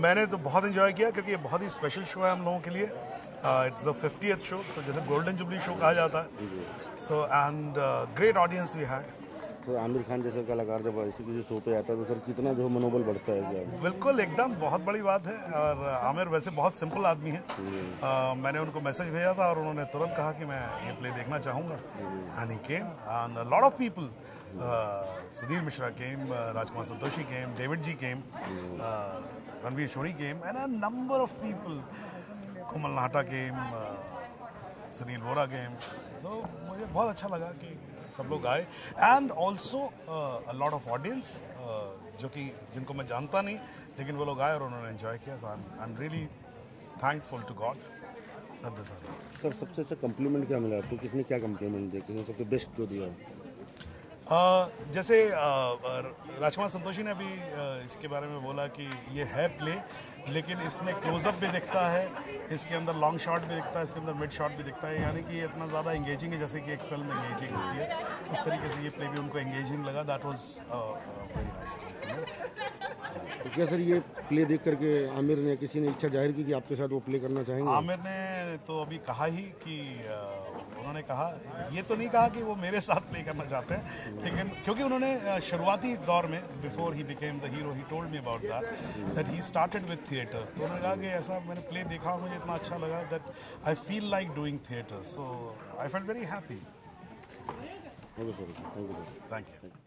मैंने तो बहुत इन्जॉय किया क्योंकि ये बहुत ही स्पेशल शो है हम लोगों के लिए। इट्स द 50th शो, तो जैसे गोल्डन जुबली शो कहा जाता है। So and great audience we had. तो आमिर खान जैसे कलाकार जब ऐसे किसी शो पे आता है तो सर कितना जो मनोबल बढ़ता है क्या? बिल्कुल, एकदम बहुत बड़ी बात है। और आमिर वैसे बहुत सिंपल आदमी है। मैंने उनको मैसेज भेजा था और उन्होंने तुरंत कहा कि मैं ये प्ले देखना चाहूँगा। And he came and lot of people, Sudhir Mishra came, Rajkumar Santoshi came, David ji came, Ranvir Shorey came and a number of people, Komal Nahta came, Sunil Vora came. तो मुझे बहुत अच्छा लगा कि सब लोग आए and also a lot of audience जो कि जिनको मैं जानता नहीं, लेकिन वो लोग आए और उन्होंने एंजॉय किया। तो I am really thankful to God that this happened. Sir सबसे अच्छा कम्प्लीमेंट क्या मिला आपको? किसने क्या कम्प्लीमेंट दिया, किसने सबसे बेस्ट जो दिया? जैसे राजकुमार संतोषी ने अभी इसके बारे में बोला कि ये है प्ले, लेकिन इसमें क्लोजअप भी दिखता है, इसके अंदर लॉन्ग शॉट भी दिखता है, इसके अंदर मिड शॉट भी दिखता है, यानी कि ये इतना ज़्यादा एंगेजिंग है जैसे कि एक फिल्म एंगेजिंग होती है। इस तरीके से ये प्ले भी उनको एंगेजिंग लगा। That was very nice compliment. तो क्या सर ये प्ले देख करके आमिर ने किसी ने इच्छा जाहिर की कि आपके साथ वो प्ले करना चाहेंगे? आमिर ने तो अभी कहा ही कि उन्होंने कहा, ये तो नहीं कहा कि वो मेरे साथ प्ले करना चाहते हैं, लेकिन क्योंकि उन्होंने शुरुआती दौर में before he became the hero he told me about that he started with theatre. तो उन्होंने कहा कि ऐसा मैंने प्ले देखा और मुझे इतना अच्छा लगा that I feel like doing theatre, so I felt very happy. Okay sir, thank you. Thank you.